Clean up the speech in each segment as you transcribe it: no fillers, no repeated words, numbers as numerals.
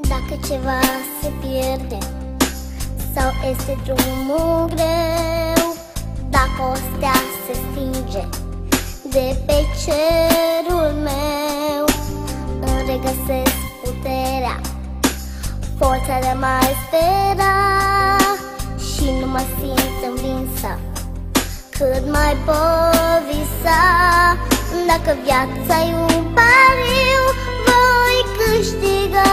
Dacă ceva se pierde sau este drumul greu, dacă o stea se stinge de pe cerul meu, îmi regăsesc puterea, forța de a mai spera și nu mă simt învinsă, cât mai pot visa. Dacă viața e un pariu, voi câștiga.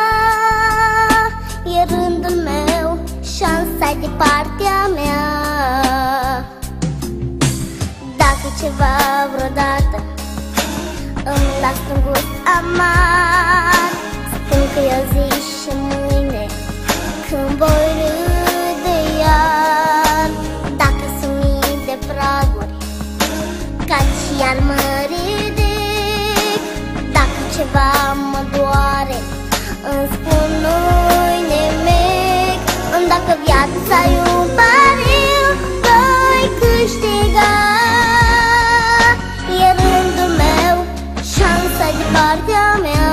E rândul meu, șansa-i de partea mea. Dacă ceva vreodată îmi las un gust amar, spun că e o zi și mâine când voi râde iar. Dacă sunt mii de praguri, cad și iar mă ridic. Dacă ceva mă doare, îmi spun nu-i nimic. Dacă viața e un pariu, voi câștiga. E rândul meu, șansa de partea mea.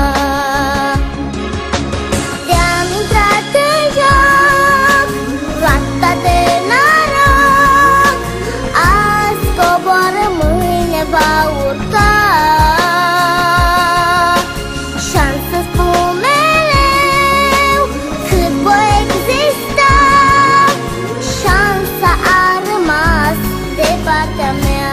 Te-am intrat în joc, roata de noroc. Azi coboară, mâine va urca. Șansa spun mereu, cât voi exista. Șansa a rămas de partea mea.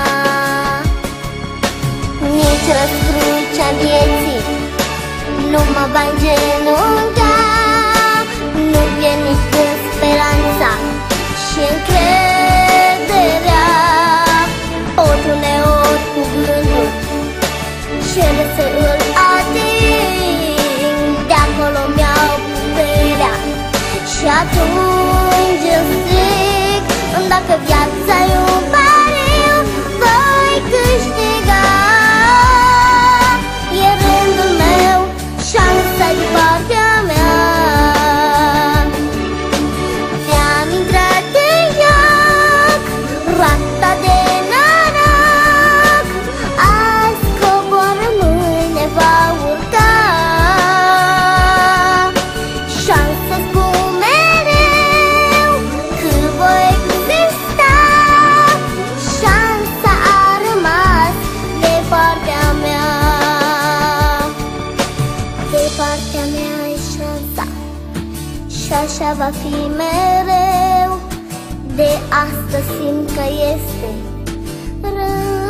Nici răscrucea vieții nu mă va îngenunca. Nu pierd nici când speranța și încrederea. Pot uneori cu gândul cer să îl ating. De acolo mi-au puterea și atunci îmi stric. Dacă viața e un pariu, voi câștiga. E rândul meu, șansa de partea mea. Te-am intrat în joc, roata de noroc. Azi coboară, mâine va urca. Șansa spun mereu, cât voi exista. Șansa a rămas de partea mea. De partea mea e șansa și așa va fi mereu. De astăzi simt că este rău.